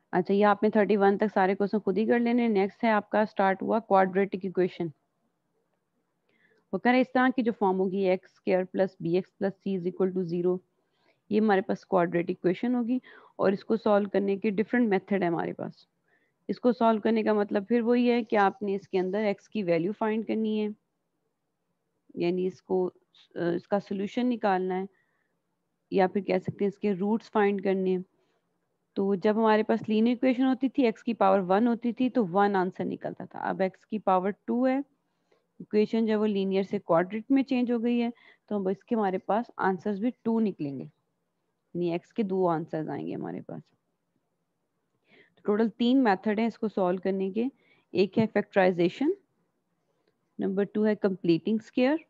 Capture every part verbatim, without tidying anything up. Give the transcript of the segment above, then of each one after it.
अच्छा, ये आपने थर्टी वन तक सारे क्वेश्चन खुद ही कर लेने। नेक्स्ट है आपका स्टार्ट हुआ क्वाड्रेटिक इक्वेशन। वो कह रहे इस तरह की जो फॉर्म होगी x square plus b x plus c is equal to zero, ये हमारे पास क्वाड्रेटिक इक्वेशन होगी। और इसको सॉल्व करने के डिफरेंट मेथड है हमारे पास। इसको सॉल्व करने का मतलब फिर वही है कि आपने इसके अंदर एक्स की वैल्यू फाइंड करनी है, यानी इसको इसका सोल्यूशन निकालना है, या फिर कह सकते हैं इसके रूट्स फाइंड करने हैं। तो जब हमारे पास लीनियर इक्वेशन होती थी, एक्स की पावर वन होती थी, तो वन आंसर निकलता था। अब एक्स की पावर टू है, इक्वेशन जब वो लीनियर से क्वाड्रेटिक में चेंज हो गई है, तो अब इसके हमारे पास आंसर्स भी टू निकलेंगे, यानी एक्स के दो आंसर्स आएंगे हमारे पास। तो टोटल तीन मेथड है इसको सॉल्व करने के। एक है फैक्टराइजेशन, नंबर टू है कंप्लीटिंग स्क्वायर,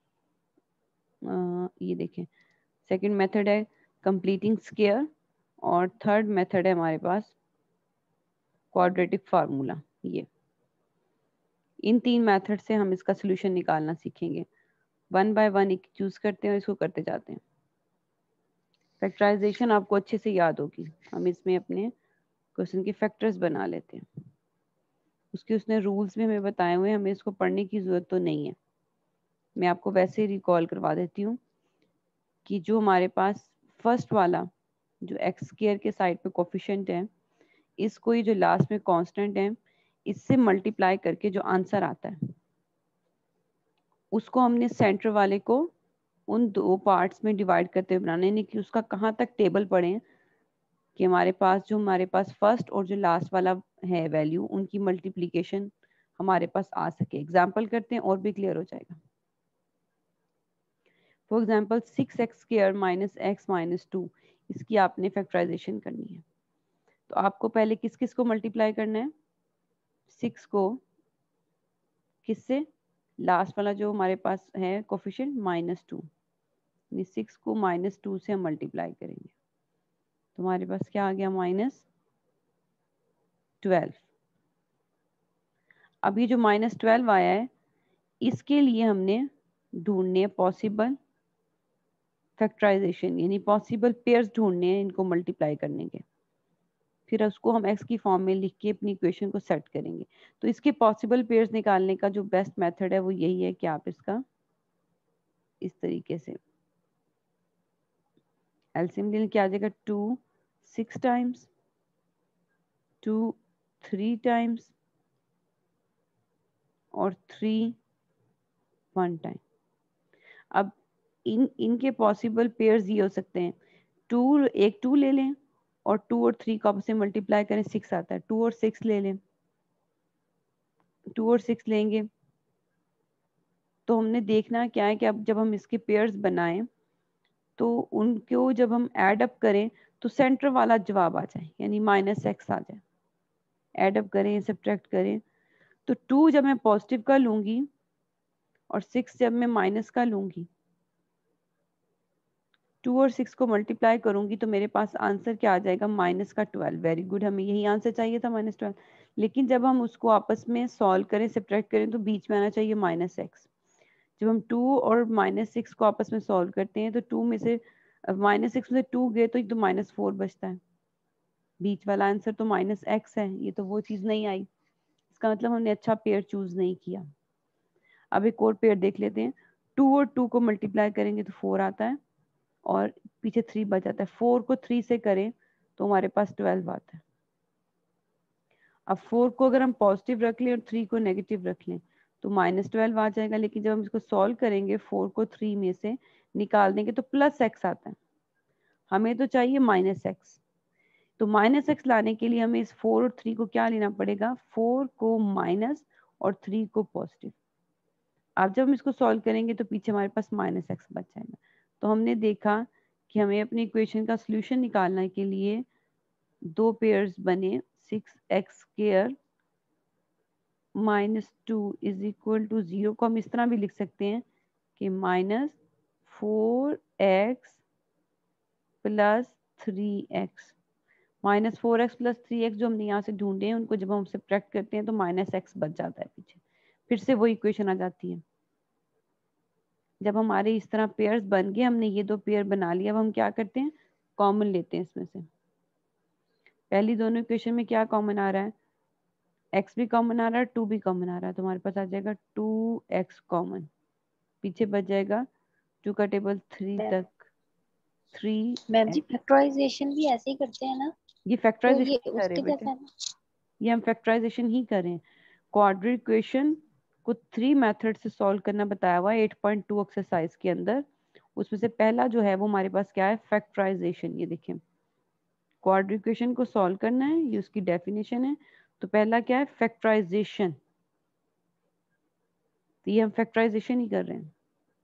ये देखें सेकंड मेथड है कंप्लीटिंग स्क्वायर, और थर्ड मेथड है हमारे पास क्वाड्रेटिक फार्मूला। ये इन तीन मेथड से हम इसका सोल्यूशन निकालना सीखेंगे। वन बाय वन एक चूज करते हैं और इसको करते जाते हैं। फैक्टराइजेशन आपको अच्छे से याद होगी, हम इसमें अपने क्वेश्चन के फैक्टर्स बना लेते हैं। उसके उसने रूल्स भी हमें बताए हुए हैं, हमें इसको पढ़ने की जरूरत तो नहीं है। मैं आपको वैसे ही रिकॉल करवा देती हूँ कि जो हमारे पास फर्स्ट वाला जो एक्स स्क्वायर के साइड पे कोफिशिएंट है, इसको ही जो लास्ट में कांस्टेंट है, इससे मल्टीप्लाई करके जो आंसर आता है, उसको हमने सेंटर वाले को उन दो पार्ट्स में डिवाइड करते हुए बनाना है, यानी कि उसका कहाँ तक टेबल पढ़े कि हमारे पास जो हमारे पास फर्स्ट और जो लास्ट वाला है वैल्यू, उनकी मल्टीप्लीकेशन हमारे पास आ सके। एग्जाम्पल करते हैं और भी क्लियर हो जाएगा। For example six x square minus x minus two, इसकी आपने फैक्टराइजेशन करनी है। तो आपको पहले किस किस को मल्टीप्लाई करना है? सिक्स को किससे? लास्ट वाला जो हमारे पास है कोफिशिएंट माइनस टू, सिक्स को माइनस टू से हम मल्टीप्लाई करेंगे, तो हमारे पास क्या आ गया? Minus twelve. अब ये जो माइनस ट्वेल्व आया है, इसके लिए हमने ढूंढने पॉसिबल फैक्टराइजेशन, यानी पॉसिबल पेयर्स ढूंढने हैं इनको मल्टीप्लाई करने के। फिर उसको हम एक्स की फॉर्म में लिख के अपनी इक्वेशन को सेट करेंगे। तो इसके पॉसिबल पेयर्स निकालने का जो बेस्ट मेथड है वो यही है कि आप इसका इस तरीके से एलसीएम लेने क्या आ जाएगा? Two six times, two three times, और थ्री वन टाइम। अब इन इनके पॉसिबल पेयर्स ये हो सकते हैं, टू एक टू ले लें और टू और थ्री को आपस में मल्टीप्लाई करें, सिक्स आता है। टू और सिक्स ले लें, टू और सिक्स लेंगे तो हमने देखना क्या है कि अब जब हम इसके पेयर्स बनाएं तो उनको जब हम ऐड अप करें तो सेंटर वाला जवाब आ जाए, यानी माइनस एक्स आ जाए। ऐड अप करें, सब्ट्रैक्ट करें, तो टू जब मैं पॉजिटिव का लूंगी और सिक्स जब मैं माइनस का लूंगी, टू और सिक्स को मल्टीप्लाई करूंगी तो मेरे पास आंसर क्या आ जाएगा? माइनस का ट्वेल्व। वेरी गुड, हमें यही आंसर चाहिए था, माइनस ट्वेल्व। लेकिन जब हम उसको आपस में सॉल्व करें, सब्ट्रैक्ट करें, तो बीच में आना चाहिए माइनस एक्स। जब हम टू और माइनस सिक्स को आपस में सॉल्व करते हैं तो टू में से माइनस सिक्स में से टू गए तो एक तो माइनस फोर बचता है, बीच वाला आंसर तो माइनस एक्स है। ये तो वो चीज़ नहीं आई, इसका मतलब हमने अच्छा पेयर चूज नहीं किया। अब एक और पेयर देख लेते हैं। टू और टू को मल्टीप्लाई करेंगे तो फोर आता है और पीछे थ्री बच जाता है। फोर को थ्री से करें तो हमारे पास ट्वेल्व आता है। अब फोर को अगर हम पॉजिटिव रख लें और थ्री को नेगेटिव रख लें तो माइनस ट्वेल्व आ जाएगा। लेकिन जब हम इसको सॉल्व करेंगे, फोर को थ्री में से निकाल देंगे तो प्लस एक्स आता है, हमें तो चाहिए माइनस एक्स। तो माइनस एक्स लाने के लिए हमें इस फोर और थ्री को क्या लेना पड़ेगा? फोर को माइनस और थ्री को पॉजिटिव। अब जब हम इसको सॉल्व करेंगे तो पीछे हमारे पास माइनस एक्स बच जाएगा। तो हमने देखा कि हमें अपनी इक्वेशन का सोल्यूशन निकालने के लिए दो पेयर्स बने, six x square minus two is equal to zero को हम इस तरह भी लिख सकते हैं कि minus four x plus three x. Minus four x plus three x जो हमने यहाँ से ढूंढे हैं, उनको जब हम सब्ट्रैक्ट करते हैं तो माइनस एक्स बच जाता है पीछे, फिर से वही इक्वेशन आ जाती है। जब हमारे इस तरह पेयर्स बन गए, हमने ये दो पेयर बना लिया, अब हम क्या करते हैं? कॉमन लेते हैं इसमें से। पहली दोनों इक्वेशन में क्या कॉमन आ रहा है, x भी कॉमन आ रहा है, टू भी कॉमन आ रहा है, तो हमारे पास आ जाएगा टू एक्स कॉमन, पीछे बच जाएगा टू का टेबल थ्री मैम तक, थ्री मैम जी एक्स। फैक्टराइजेशन भी ऐसे ही करते हैं ना, ये तो फैक्टराइजेशन ये ही कर रहे हैं उसके बेटे, जैसा है ना। ये हम फैक्टराइजेशन ही कर रहे हैं। क्वाड्रेटिक इक्वेशन को थ्री मेथड से सॉल्व करना बताया हुआ है एट पॉइंट टू एक्सरसाइज के अंदर। उसमें से पहला जो है वो हमारे पास क्या है, फैक्टराइजेशन। ये देखें, क्वाड्रेटिक इक्वेशन को सॉल्व करना है, ये उसकी डेफिनेशन है। तो पहला क्या है, फैक्टराइजेशन। तो ये हम फैक्टराइजेशन ही कर रहे हैं।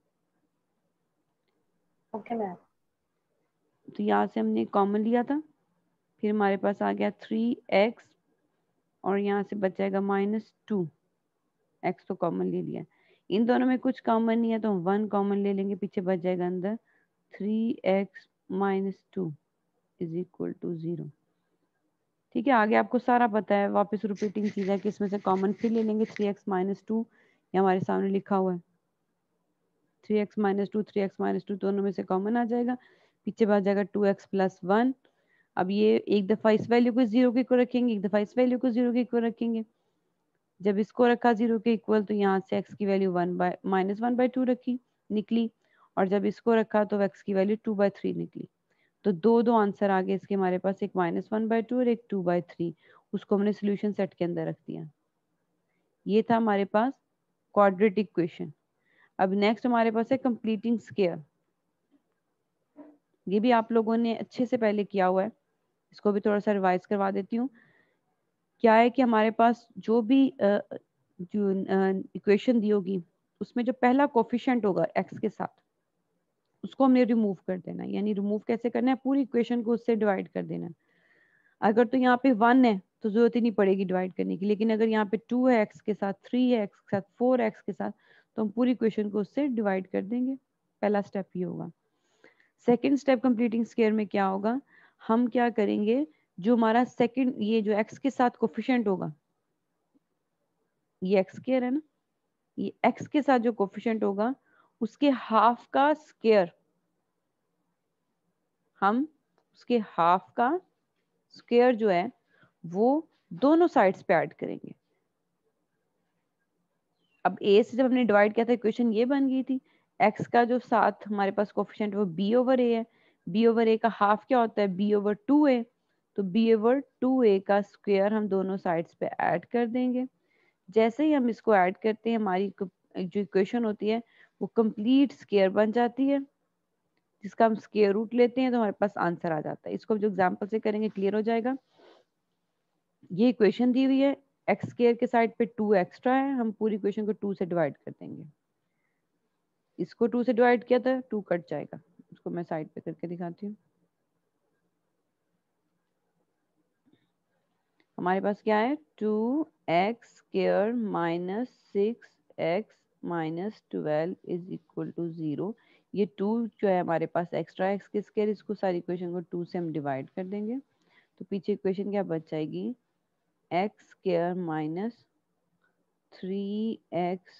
Okay ma'am. तो यहाँ से हमने कॉमन लिया था, फिर हमारे पास आ गया थ्री एक्स, और यहाँ से बच जाएगा माइनस टू एक्स, तो कॉमन ले लिया। इन दोनों में कुछ कॉमन नहीं है तो हम वन कॉमन ले लेंगे, पीछे बच जाएगा अंदर three x minus two is equal to zero. ठीक है, आगे आपको सारा पता है, वापस रिपीटिंग चीज है कि इसमें से कॉमन फिर ले लेंगे थ्री एक्स माइनस टू, ये हमारे सामने लिखा हुआ है three x minus two, three x minus two दोनों में से कॉमन आ जाएगा, पीछे बच जाएगा टू एक्स प्लस वन। अब ये एक दफा इस वैल्यू को जीरो के इक्वल रखेंगे, एक दफा इस वैल्यू को जीरो के इक्वल रखेंगे। जब इसको रखा जीरो के इक्वल तो यहाँ से एक्स की value one by minus one by two रखी निकली, और जब इसको रखा तो एक्स की वैल्यू टू बाई थ्री निकली। तो दो दो आंसर आ गए इसके हमारे पास, एक माइनस वन बाई टू और एक टू बाई थ्री। उसको हमने सोल्यूशन सेट के अंदर रख दिया। ये था हमारे पास क्वाड्रेटिक इक्वेशन। अब नेक्स्ट हमारे पास है कंप्लीटिंग स्क्वायर। ये भी आप लोगों ने अच्छे से पहले किया हुआ है, इसको भी थोड़ा सा रिवाइज करवा देती हूँ। क्या है कि हमारे पास जो भी अ, जो इक्वेशन दी होगी उसमें जो पहला कोफिशिएंट होगा एक्स के साथ, उसको हमने रिमूव कर देना है। यानी रिमूव कैसे करना है, पूरी इक्वेशन को उससे डिवाइड कर देना है। अगर तो यहाँ पे वन है तो जरूरत ही नहीं पड़ेगी डिवाइड करने की, लेकिन अगर यहाँ पे टू है एक्स के साथ, थ्री है एक्स के साथ, फोर एक्स के साथ, तो हम पूरी इक्वेशन को उससे डिवाइड कर देंगे। पहला स्टेप ये होगा। सेकेंड स्टेप कंप्लीटिंग स्क्वायर में क्या होगा, हम क्या करेंगे, जो हमारा सेकंड ये जो एक्स के साथ कोफिशिएंट होगा, ये एक्स स्क्वायर है ना, ये एक्स के साथ जो कोफिशिएंट होगा उसके हाफ का स्क्वायर, हम उसके हाफ का स्क्वायर जो है वो दोनों साइड्स पे ऐड करेंगे। अब ए से जब हमने डिवाइड किया था इक्वेशन ये बन गई थी, एक्स का जो साथ हमारे पास कोफिशिएंट वो बी ओवर ए है, बी ओवर ए का हाफ क्या होता है, बी ओवर टू ए, तो बी ओवर टू ए का स्क्वायर हम दोनों साइड्स पे ऐड कर देंगे। जैसे ही हम इसको ऐड करते हैं हमारी जो इक्वेशन होती है वो कंप्लीट स्क्वायर बन जाती है, जिसका हम स्क्वायर रूट लेते हैं तो हमारे पास आंसर आ जाता है। इसको जो एग्जांपल से करेंगे क्लियर हो जाएगा। ये इक्वेशन दी हुई है, एक्स स्क्वायर के साइड पे टू एक्स्ट्रा है, हम पूरी इक्वेशन को टू से डिवाइड कर देंगे। इसको टू से डिवाइड किया था, टू कट जाएगा। इसको मैं साइड पे करके दिखाती हूँ। हमारे पास क्या है, two x square minus six x minus twelve is equal to zero. ये टू जो है हमारे पास एक्स्ट्रा एक्स के स्क्वायर, इसको सारी इक्वेशन को टू से हम डिवाइड कर देंगे, तो पीछे इक्वेशन क्या बच जाएगी, x square minus three x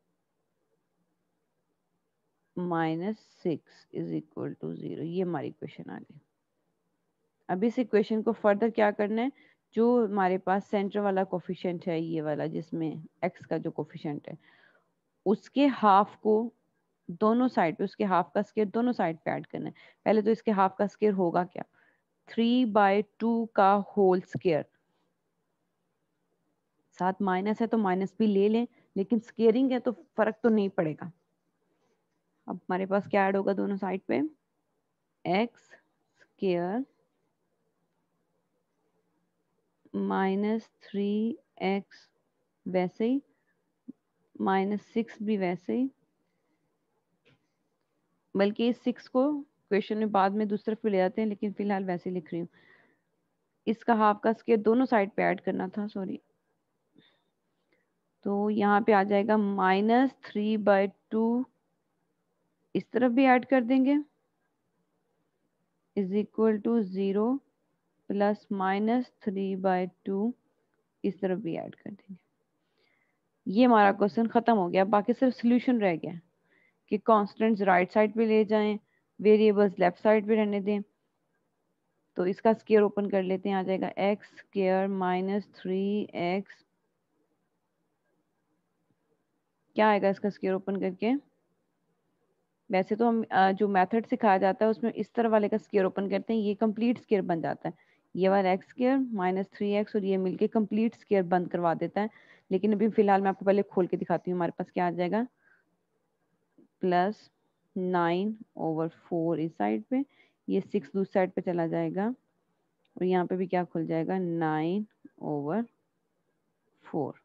minus six is equal to zero. ये हमारी इक्वेशन आ गई। अब इस इक्वेशन को फर्दर क्या करना है, जो हमारे पास सेंटर वाला कोफिशिएंट है, ये वाला जिसमें एक्स का जो कोफिशिएंट है उसके हाफ को दोनों साइड पे, उसके हाफ का स्क्वायर दोनों साइड पे ऐड करना है। पहले तो इसके हाफ का स्क्वायर होगा क्या, थ्री बाय टू का होल स्क्वायर, साथ माइनस है तो माइनस भी ले लें, लेकिन स्क्वेयरिंग है तो फर्क तो नहीं पड़ेगा। अब हमारे पास क्या ऐड होगा दोनों साइड पे, x square minus three x वैसे ही, माइनस सिक्स भी वैसे ही, बल्कि इस सिक्स को क्वेश्चन में बाद में दूसरी तरफ भी ले जाते हैं, लेकिन फिलहाल वैसे लिख रही हूँ। इसका हाफ का स्क्वायर दोनों साइड पे ऐड करना था, सॉरी। तो यहाँ पे आ जाएगा माइनस थ्री बाई टू, इस तरफ भी ऐड कर देंगे, is equal to zero, plus minus three by two इस तरफ भी ऐड कर देंगे। ये हमारा क्वेश्चन खत्म हो गया। बाकी सिर्फ सोल्यूशन रह गया कि कांस्टेंट्स राइट साइड पे ले जाएं, वेरिएबल्स लेफ्ट साइड पे रहने दें। तो इसका स्क्वायर ओपन कर लेते हैं, आ जाएगा x square minus three x, क्या आएगा इसका स्क्वायर ओपन करके? वैसे तो हम अ, जो मेथड सिखाया जाता है उसमें इस तरह वाले का स्क्वायर ओपन करते हैं, ये कंप्लीट स्क्वायर बन जाता है, ये वाला x square minus three x और ये मिलके कंप्लीट स्क्वायर बंद करवा देता है। लेकिन अभी फिलहाल मैं आपको पहले खोल के दिखाती हूँ, हमारे पास क्या आ जाएगा, प्लस नाइन ओवर फोर इस साइड पे, ये सिक्स दूसरी साइड पे चला जाएगा और यहाँ पे भी क्या खुल जाएगा, नाइन ओवर फोर।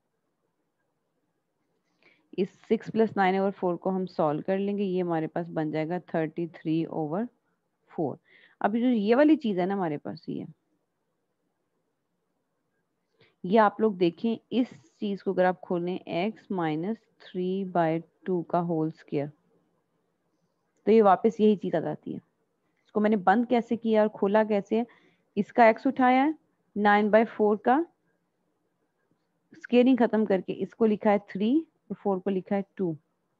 इस six plus nine over four को हम सॉल्व कर लेंगे, ये हमारे पास बन जाएगा थर्टी थ्री ओवर फोर। अभी जो ये वाली चीज है ना हमारे पास, ये ये आप लोग देखें, इस चीज को अगर आप खोलें x minus three by two का होल स्क्वायर, तो ये वापस यही चीज आ जाती है। इसको मैंने बंद कैसे किया और खोला कैसे है, इसका x उठाया है, नाइन बाय फोर का स्क्वेयरिंग खत्म करके इसको लिखा है थ्री और फोर को लिखा है टू,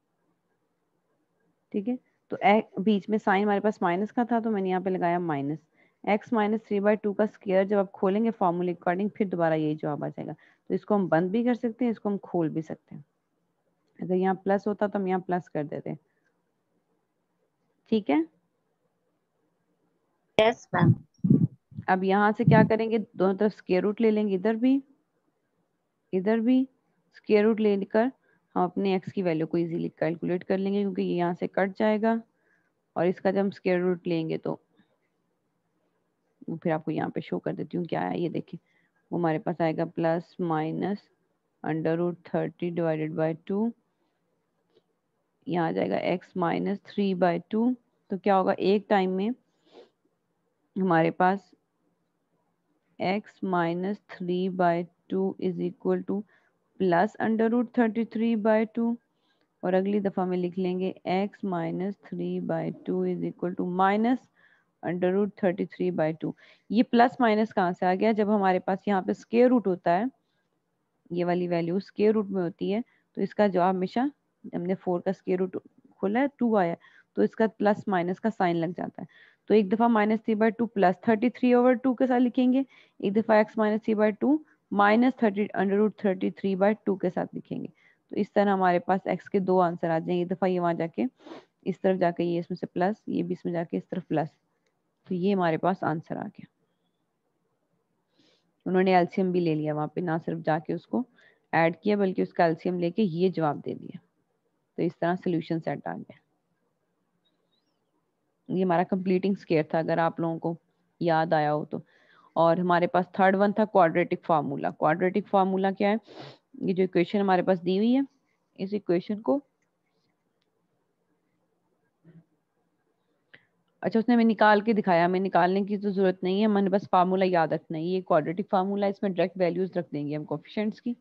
ठीक है। तो ए, बीच में साइन हमारे पास माइनस का था तो मैंने यहाँ पे लगाया minus, x minus three by two का स्क्वायर जब आप खोलेंगे फॉर्मूले अकॉर्डिंग फिर दोबारा यही जवाब आ जाएगा। तो इसको हम बंद भी कर सकते हैं, इसको हम खोल भी सकते हैं। अगर यहाँ प्लस होता तो हम यहाँ प्लस कर देते, ठीक है। Yes ma'am. अब यहाँ से क्या करेंगे, दोनों तरफ स्क्वायर रूट ले लेंगे, इधर भी इधर भी स्क्वायर रूट लेकर हम अपने एक्स की वैल्यू को इजीली कैलकुलेट कर लेंगे, क्योंकि ये यहाँ से कट जाएगा और इसका जब हम स्क्वायर रूट लेंगे तो फिर आपको यहाँ पे शो कर देती हूँ क्या है, ये देखिए वो हमारे पास आएगा plus minus under root thirty divided by two, यहाँ आ जाएगा x minus three by two. तो क्या होगा, एक टाइम में हमारे पास x minus three by two is equal to plus under root thirty three by two, और अगली दफ़ा में लिख लेंगे x minus three by two is equal to minus under root thirty three by two. ये प्लस माइनस कहाँ से आ गया, जब हमारे पास यहाँ पे स्क्वायर रूट होता है, ये वाली वैल्यू स्क्वायर रूट में होती है, तो इसका जवाब हमेशा, हमने फोर का स्क्वायर रूट खोला है टू आया, तो इसका प्लस माइनस का साइन लग जाता है। तो एक दफ़ा minus three by two plus thirty three over two के साथ लिखेंगे, एक दफ़ा x minus three by two minus thirty under root thirty three by two के साथ लिखेंगे। तो इस तरह हमारे पास एक्स के दो आंसर आ जाएंगे, एक दफ़ा ये वहाँ जाके इस तरफ जाके ये इसमें से प्लस, ये भी इसमें जाके इस तरफ प्लस, तो ये हमारे पास आंसर आ गया। उन्होंने एलसीएम भी ले लिया वहाँ पे, ना सिर्फ जाके उसको ऐड किया बल्कि उसका एलसीएम लेके ये जवाब दे दिया। तो इस तरह सोल्यूशन सेट आ गया। ये हमारा कंप्लीटिंग स्क्वायर था, अगर आप लोगों को याद आया हो तो। और हमारे पास थर्ड वन था क्वाड्रेटिक फार्मूला। क्वाड्रेटिक फार्मूला क्या है, ये जो इक्वेशन हमारे पास दी हुई है, इस इक्वेशन को, अच्छा उसने हमें निकाल के दिखाया, हमें निकालने की तो जरूरत नहीं है, मैंने बस फार्मूला याद रखना है। ये क्वाड्रेटिक फार्मूला, इसमें डायरेक्ट वैल्यूज रख देंगे हम कोफिशिएंट्स की।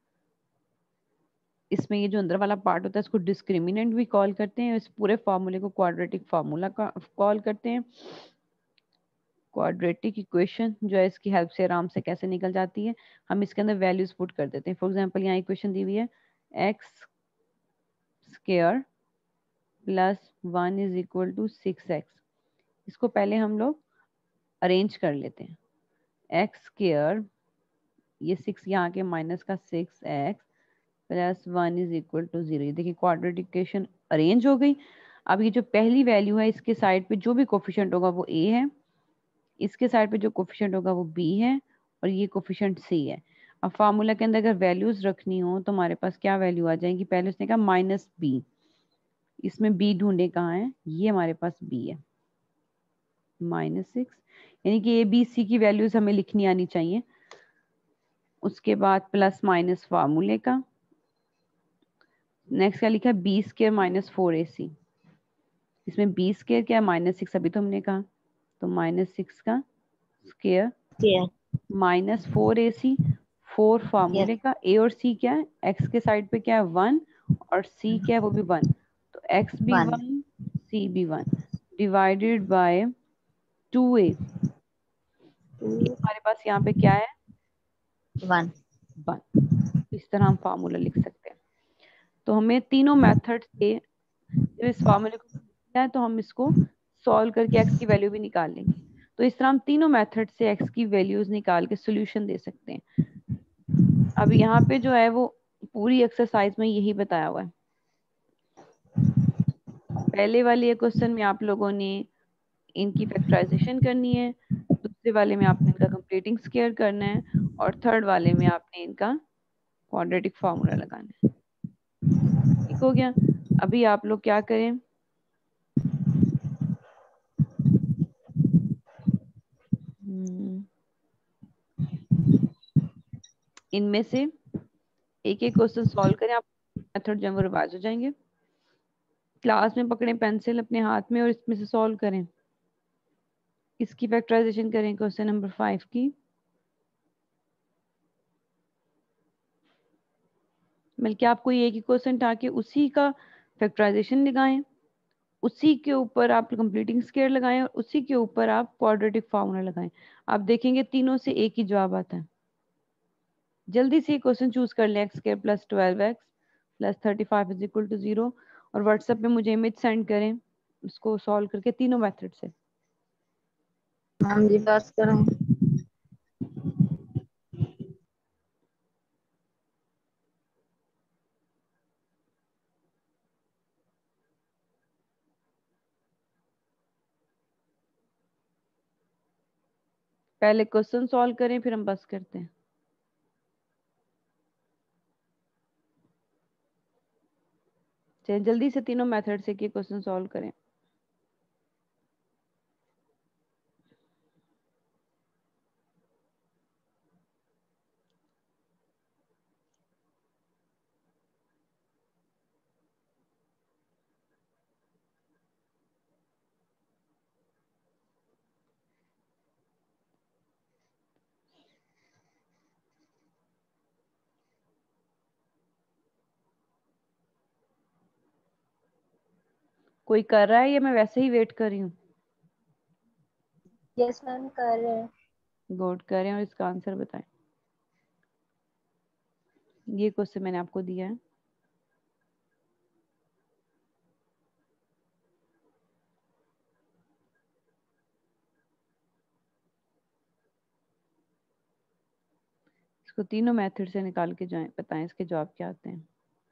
इसमें ये जो अंदर वाला पार्ट होता है इसको डिस्क्रिमिनेंट भी कॉल करते हैं, इस पूरे फार्मूले को क्वाड्रेटिक फार्मूला का कॉल करते हैं। क्वाड्रेटिक इक्वेशन जो है इसकी हेल्प से आराम से कैसे निकल जाती है, हम इसके अंदर वैल्यूज पुट कर देते हैं। फॉर एग्जांपल यहाँ इक्वेशन दी हुई है x square plus one is equal to six x. इसको पहले हम लोग अरेंज कर लेते हैं, एक्स स्क्वायर, ये सिक्स यहाँ के माइनस का six x plus one is equal to zero. देखिए क्वाड्रेटिक इक्वेशन अरेंज हो गई। अब ये जो पहली वैल्यू है इसके साइड पे जो भी कोफिशिएंट होगा वो ए है, इसके साइड पे जो कोफिशिएंट होगा वो बी है, और ये कोफिशिएंट सी है। अब फार्मूला के अंदर अगर वैल्यूज रखनी हो तो हमारे पास क्या वैल्यू आ जाएगी, पहले उसने कहा माइनस बी, इसमें बी ढूंढे कहाँ है, ये हमारे पास बी है माइनस सिक्स, यानी कि ए बी सी की वैल्यूज हमें लिखनी आनी चाहिए। उसके बाद प्लस माइनस फार्मूले का, नेक्स्ट क्या लिखा है b square minus four a c, इसमें बी स्क्वायर क्या है माइनस सिक्स, अभी तो हमने कहा, तो माइनस सिक्स का square minus four a c, four फार्मूले का, ए और सी क्या है, एक्स के साइड पे क्या है वन और सी क्या है वो भी वन, तो एक्स भी वन सी भी one divided by two a, हमारे पास यहाँ पे क्या है वन वन। इस तरह हम फार्मूला लिख सकते हैं। तो हमें तीनों मेथड से जब इस फार्मूले को है तो हम इसको सॉल्व करके एक्स की वैल्यू भी निकाल लेंगे। तो इस तरह हम तीनों मेथड से एक्स की वैल्यूज निकाल के सोल्यूशन दे सकते हैं। अब यहाँ पे जो है वो पूरी एक्सरसाइज में यही बताया हुआ है। पहले वाले क्वेश्चन में आप लोगों ने इनकी फैक्टराइजेशन करनी है, दूसरे वाले में आपने इनका कंप्लीटिंग स्क्वायर करना है, और थर्ड वाले में आपने इनका क्वाड्रेटिक फार्मूला लगाना है। ठीक हो गया। अभी आप लोग क्या करें, इनमें से एक एक क्वेश्चन सॉल्व करें। आप मेथड जो है वो रिवाइज हो जाएंगे। क्लास में पकड़े पेंसिल अपने हाथ में और इसमें से सॉल्व करें। इसकी फैक्टराइजेशन करें क्वेश्चन नंबर फाइव की। बल्कि आप कोई एक ही क्वेश्चन उठा के उसी का फैक्टराइजेशन लगाएं, उसी के ऊपर आप कंप्लीटिंग स्क्वायर लगाएं और उसी के ऊपर आप क्वाड्रेटिक फार्मूला लगाएं। आप देखेंगे तीनों से एक ही जवाब आता है। जल्दी से क्वेश्चन चूज कर लें, x square plus twelve x plus thirty five is equal to zero, और व्हाट्सएप पे मुझे इमेज सेंड करें उसको सॉल्व करके तीनों मेथड से। मैम जी बात करें। पहले क्वेश्चन सॉल्व करें फिर हम बस करते हैं। चलिए जल्दी से तीनों मेथड से के क्वेश्चन सॉल्व करें। कोई कर रहा है या मैं वैसे ही वेट कर रही हूँ? यस मैम कर रहे हैं। गुड, करें और इसका आंसर बताएं। ये क्वेश्चन मैंने आपको दिया है। इसको तीनों मेथड से निकाल के जाएं, बताएं इसके जवाब क्या आते हैं।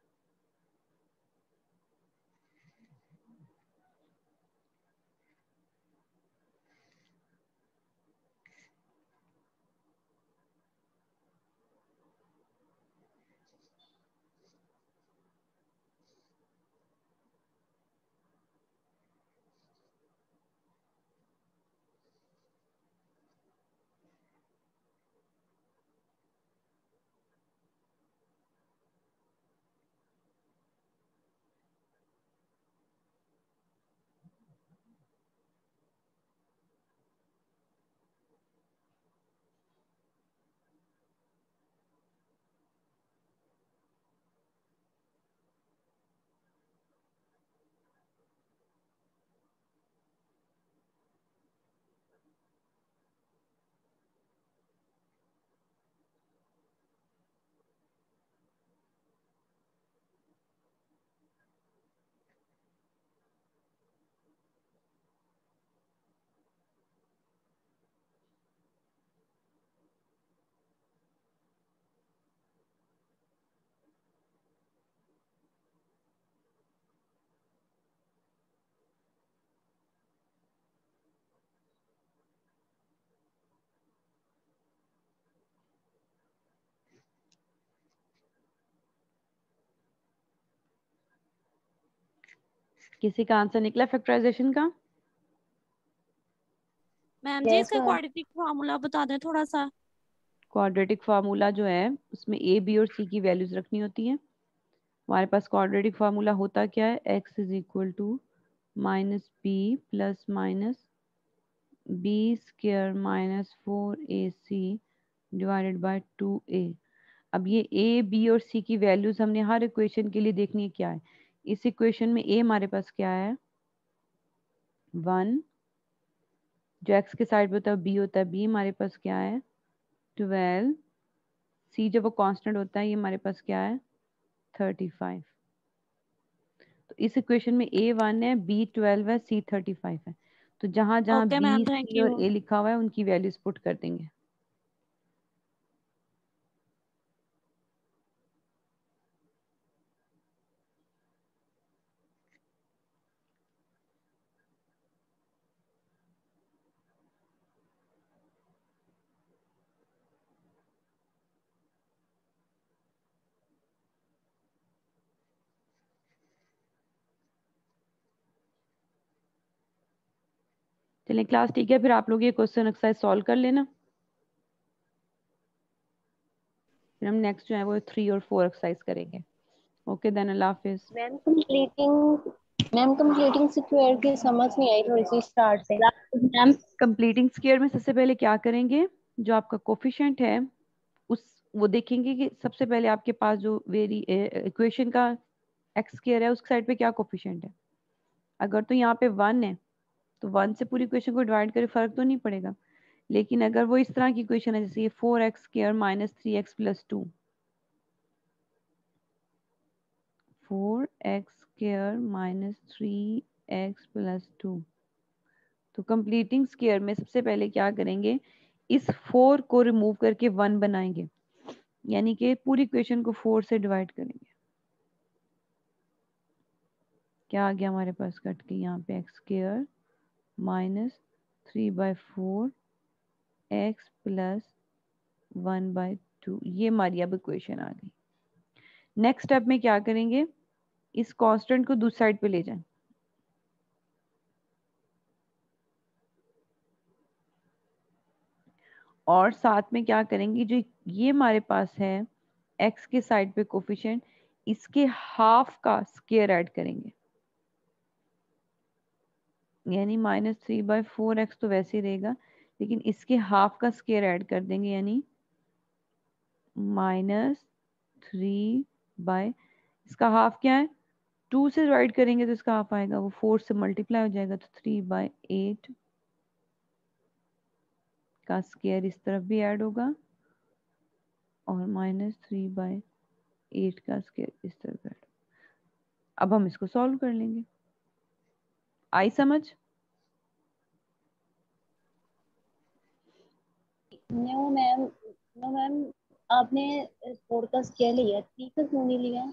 किसी का आंसर निकला फैक्टराइजेशन का? मैम जी यस इसका मैम। क्वाड्रेटिक फार्मूला बता दें थोड़ा सा। क्वाड्रेटिक फार्मूला जो है उसमें ए बी और सी की वैल्यूज रखनी होती है। हमारे पास क्वाड्रेटिक फार्मूला होता क्या है, x is equal to minus b plus minus b square minus four a c divided by two a. अब ये ए बी और सी की वैल्यूज हमने हर इक्वेशन के लिए देखनी है क्या है। इस इक्वेशन में ए हमारे पास क्या है, वन, जो एक्स के साइड पे होता है बी होता है, बी हमारे पास क्या है, ट्वेल्व, सी जब वो कांस्टेंट होता है ये हमारे पास क्या है, थर्टी फाइव। तो इस इक्वेशन में ए वन है, बी ट्वेल्व है, सी थर्टी फाइव है। तो जहां जहां okay b ma'am, thank c और यू। ए लिखा हुआ है उनकी वैल्यूज पुट कर देंगे। चलिए क्लास ठीक है, फिर आप लोग ये क्वेश्चन एक्सरसाइज सॉल्व कर लेना, फिर हम नेक्स्ट जो है वो थ्री और फोर एक्सरसाइज करेंगे। ओके देन, अल्लाह हाफिज। Ma'am completing ma'am completing square की समझ नहीं आई थोड़ी सी स्टार्ट से मैम। कंप्लीटिंग स्क्वायर में सबसे पहले क्या करेंगे, जो आपका कोफिशिएंट है उस वो देखेंगे कि सबसे पहले आपके पास जो वेरी इक्वेशन का एक्स स्क्वायर है उसके साइड पे क्या कोफिशिएंट है। अगर तो यहाँ पे वन है तो वन से पूरी इक्वेशन को डिवाइड करे फर्क तो नहीं पड़ेगा, लेकिन अगर वो इस तरह की इक्वेशन है जैसे ये four x square minus three x plus two, four x square minus three x plus two, तो कंप्लीटिंग स्क्वायर में सबसे पहले क्या करेंगे, इस फोर को रिमूव करके वन बनाएंगे, यानी कि पूरी इक्वेशन को फोर से डिवाइड करेंगे। क्या आ गया हमारे पास कट के यहाँ पे x square minus three by four x plus one by two, ये हमारी अब इक्वेशन आ गई। नेक्स्ट स्टेप में क्या करेंगे, इस कांस्टेंट को दूसरी साइड पे ले जाएं, और साथ में क्या करेंगे, जो ये हमारे पास है x के साइड पे कोफिशिएंट, इसके हाफ का स्क्वायर ऐड करेंगे, यानी minus three by four x तो वैसे ही रहेगा, लेकिन इसके हाफ का स्क्वायर ऐड कर देंगे, यानी माइनस थ्री बाई, इसका हाफ क्या है, टू से डिवाइड करेंगे तो इसका हाफ आएगा, वो फोर से मल्टीप्लाई हो जाएगा, तो थ्री बाई एट का स्क्वायर इस तरफ भी ऐड होगा और माइनस थ्री बाई एट का स्क्वायर इस तरफ ऐड। अब हम इसको सॉल्व कर लेंगे। आई समझ? नो मैम, नो मैम, आपने फोर का स्क्वायर लिया, थ्री का क्यों नहीं लिया?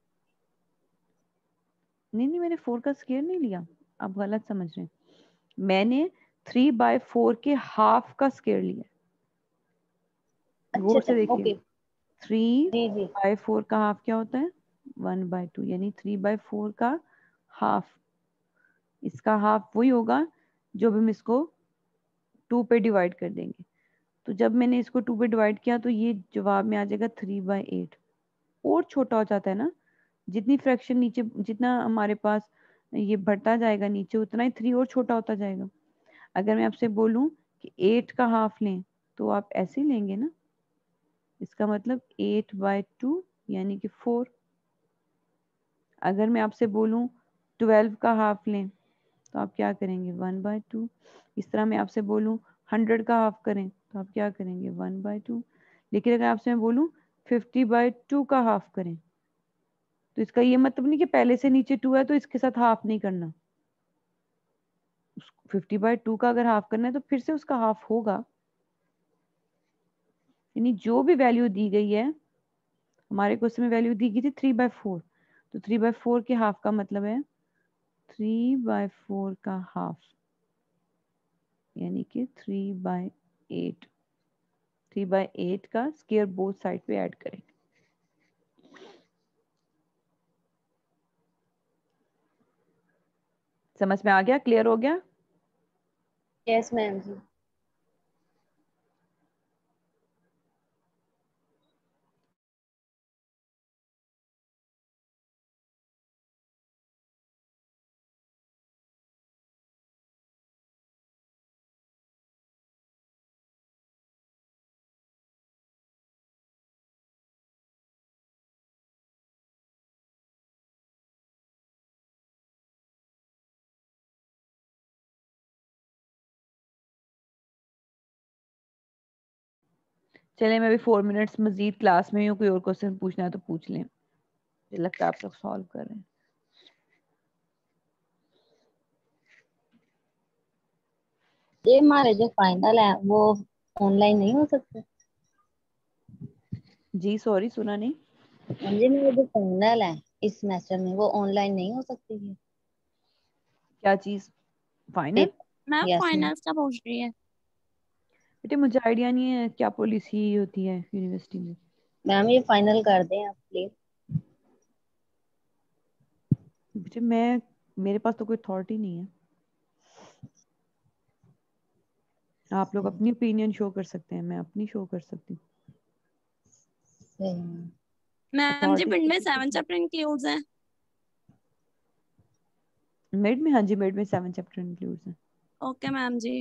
नहीं नहीं, मैंने फोर का स्क्वायर नहीं लिया, आप गलत समझ रहे हैं। मैंने थ्री बाय फोर के हाफ का स्क्वायर लिया, अच्छा गौर से अच्छा, देखिए। ओके। थ्री जी जी। बाय फोर का हाफ क्या होता है, वन बाय टू, यानी थ्री बाय फोर का हाफ, इसका हाफ वही होगा जो हम इसको टू पे डिवाइड कर देंगे। तो जब मैंने इसको टू पे डिवाइड किया तो ये जवाब में आ जाएगा थ्री बाय एट, और छोटा हो जाता है ना, जितनी फ्रैक्शन नीचे, जितना हमारे पास ये बढ़ता जाएगा नीचे, उतना ही थ्री और छोटा होता जाएगा। अगर मैं आपसे बोलूं कि एट का हाफ लें तो आप ऐसे ही लेंगे ना, इसका मतलब एट बाय टू यानी कि फोर। अगर मैं आपसे बोलूं ट्वेल्व का हाफ लें तो आप क्या करेंगे, वन बाय टू। इस तरह मैं आपसे बोलूं हंड्रेड का हाफ करें तो आप क्या करेंगे, वन बाय टू। लेकिन अगर आपसे मैं बोलूं फिफ्टी बाय टू का हाफ करें तो इसका ये मतलब नहीं कि पहले से नीचे टू है तो इसके साथ हाफ नहीं करना, फिफ्टी बाय टू का अगर हाफ करना है तो फिर से उसका हाफ होगा। यानी जो भी वैल्यू दी गई है, हमारे क्वेश्चन में वैल्यू दी गई थी थ्री बाय फोर, तो थ्री बाय फोर के हाफ का मतलब है थ्री बाय फोर का हाफ, यानी कि three by eight. Three by eight का स्क्वायर बोथ साइड पे ऐड करेंगे। समझ में आ गया, क्लियर हो गया? Yes ma'am ji. चले, मैं अभी फोर मिनट्स मजीद क्लास में हूँ, कोई और क्वेश्चन पूछना है तो पूछ लें, मुझे लगता है आप लोग सॉल्व कर रहे हैं। ये हमारे जो फाइनल है वो ऑनलाइन नहीं हो सकते? जी सॉरी, सुना नहीं। मैम जी मेरे जो फाइनल है इस सेमेस्टर में वो ऑनलाइन नहीं हो सकती है? क्या चीज? Final? Paper. Ma'am yes ma'am. Finals का पूछ रही है। बेटे मुझे आइडिया नहीं है क्या पॉलिसी होती है यूनिवर्सिटी में। मैम ये फाइनल कर दें आप प्लीज। बेटे मैं, मेरे पास तो कोई अथॉरिटी नहीं है। आप लोग अपनी ओपिनियन शो कर सकते हैं, मैं अपनी शो कर सकती हूँ। सही ma'am. Ma'am ji authority mid तो में किसी सेवन की। चैप्टर इंक्लूड्स हैं। मिड में, हाँ जी, मिड में सेवन चैप्टर इंक्लूड्स हैं। Okay ma'am ji.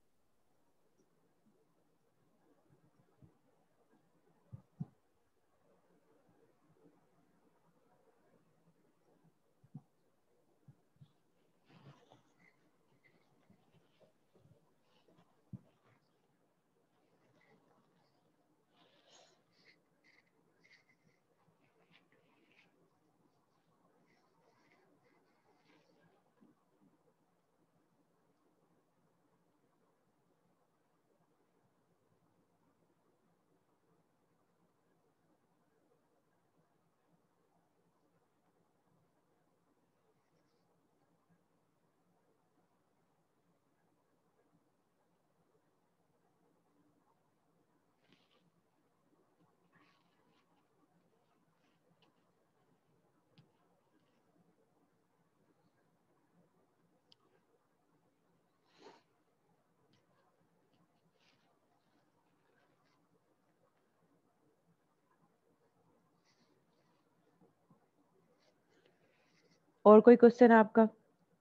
और कोई क्वेश्चन है आपका?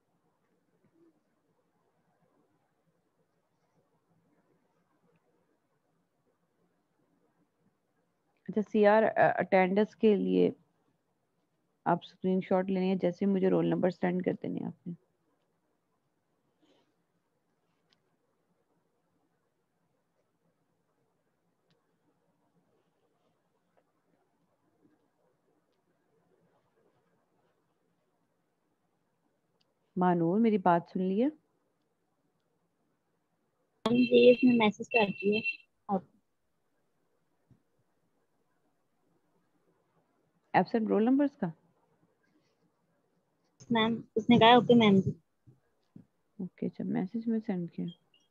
अच्छा, सी आर अटेंडेंस के लिए आप स्क्रीनशॉट लेने हैं, जैसे मुझे रोल नंबर सेंड कर देने हैं आपने। मानूर, मेरी बात सुन ली है? मैम जी इसमें मैसेज कर दिए आप। एब्सेंट रोल नंबर्स का? मैम उसने कहा ओके मैम जी। ओके, अच्छा मैसेज में सेंड किया।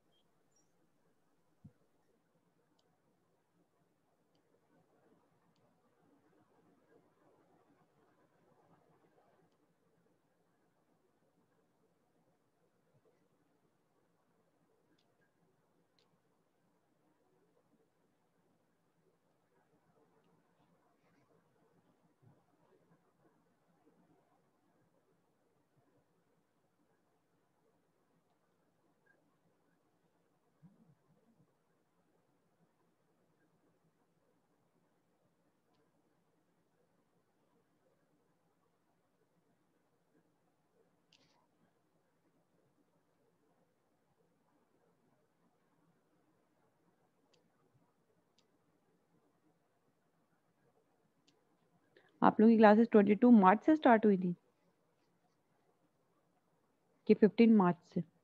आप लोगों की क्लासेस ट्वेंटी टू मार्च से स्टार्ट हुई थी कि फिफ्टीन मार्च से?